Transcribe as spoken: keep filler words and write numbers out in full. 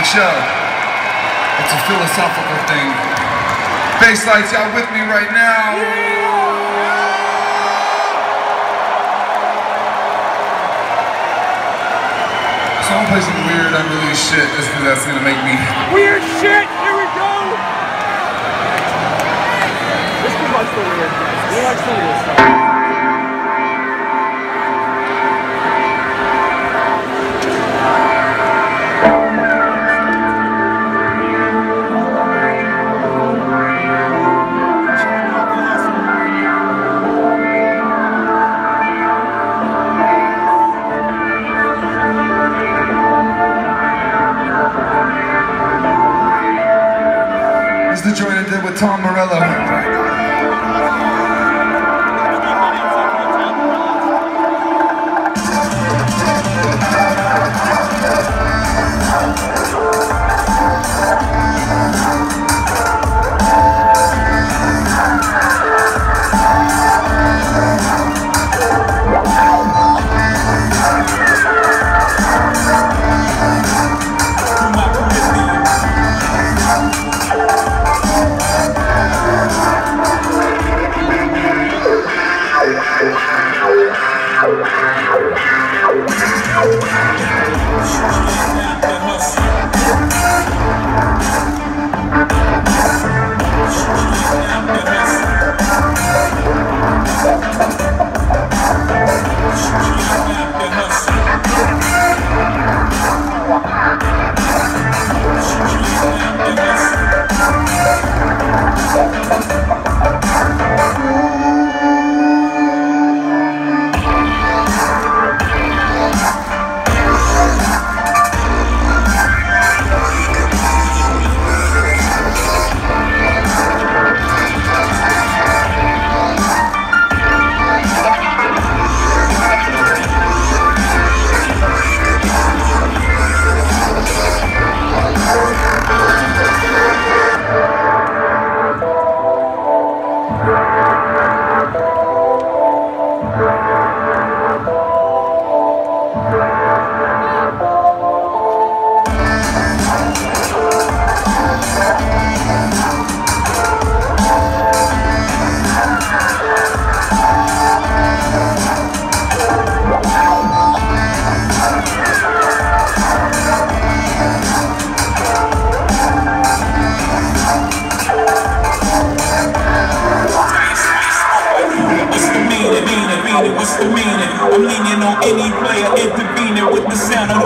show. It's a philosophical thing. Basslights, y'all with me right now? So I'm gonna play some weird, unreleased shit just because that's gonna make me... Weird shit! Here we go! This is much the weird shit. We like some of this stuff. The joint I did with Tom Morello. What's the meaning? I'm leaning on any player intervening with the sound of